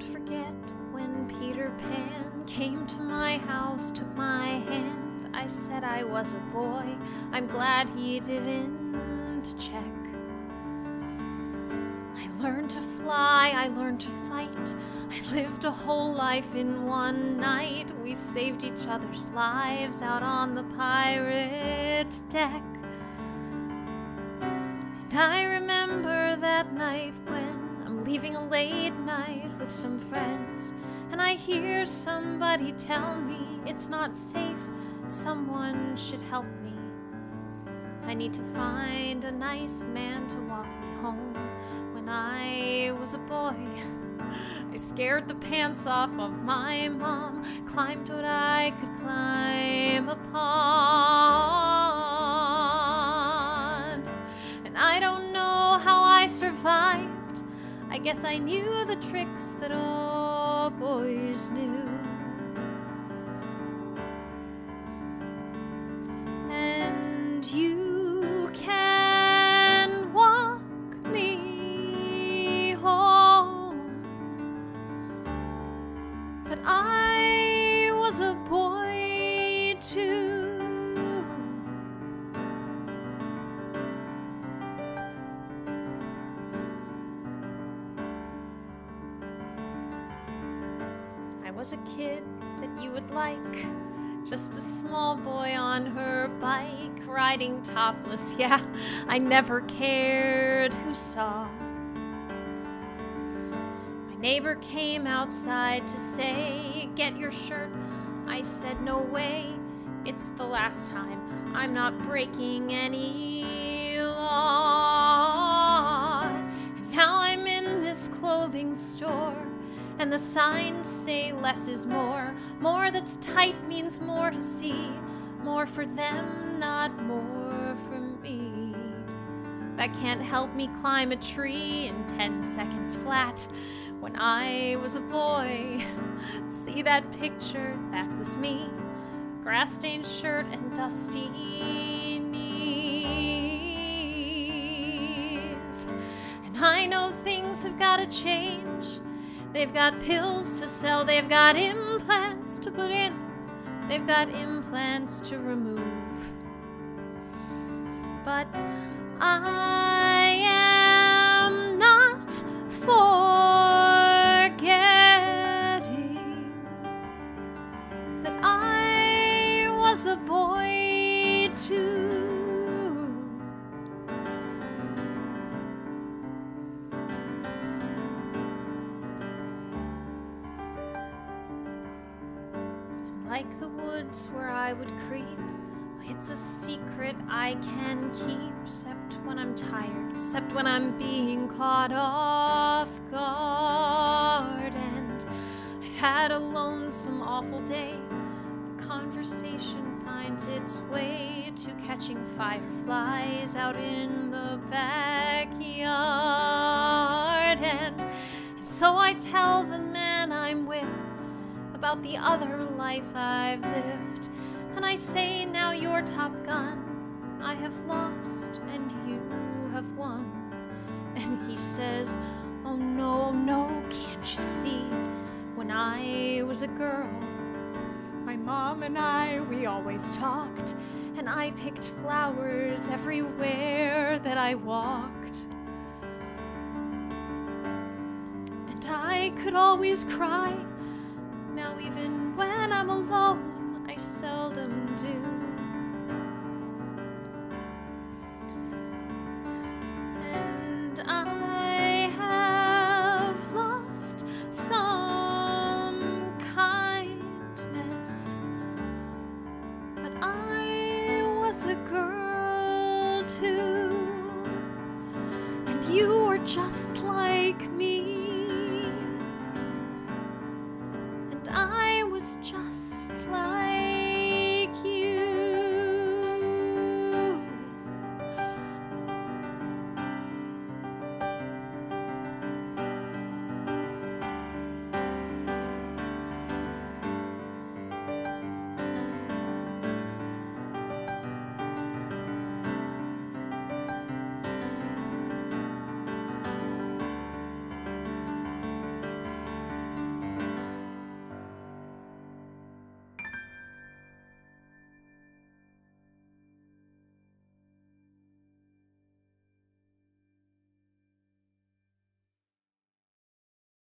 won't forget when Peter Pan came to my house, took my hand. I said I was a boy. I'm glad he didn't check. I learned to fly, I learned to fight. I lived a whole life in one night. We saved each other's lives out on the pirate deck. And I remember that night when I'm leaving a late night with some friends, and I hear somebody tell me it's not safe, someone should help me. I need to find a nice man to walk me home. When I was a boy, I scared the pants off of my mom, climbed what I could climb upon. And I don't know how I survived. I guess I knew the tricks that all boys knew. And you can walk me home, but I was a boy too. I was a kid that you would like, just a small boy on her bike, riding topless. Yeah, I never cared who saw. My neighbor came outside to say, "Get your shirt." I said, "No way, it's the last time. I'm not breaking any law." And now I'm in this clothing store, and the signs say less is more. More that's tight means more to see. More for them, not more for me. That can't help me climb a tree in 10 seconds flat. When I was a boy, see that picture? That was me. Grass-stained shirt and dusty knees. And I know things have got to change. They've got pills to sell, they've got implants to put in, they've got implants to remove. But I am not forgetting that I was a boy too. Like the woods where I would creep, it's a secret I can keep, except when I'm tired, except when I'm being caught off guard. And I've had a lonesome, awful day. The conversation finds its way to catching fireflies out in the backyard. And so I tell the man I'm with about the other life I've lived, and I say, now you're Top Gun. I have lost and you have won. And he says, oh no, no, can't you see? When I was a girl, my mom and I, we always talked, and I picked flowers everywhere that I walked. And I could always cry. Now even when I'm alone, I seldom do. And I have lost some kindness, but I was a girl too. And you were just like me. I was just like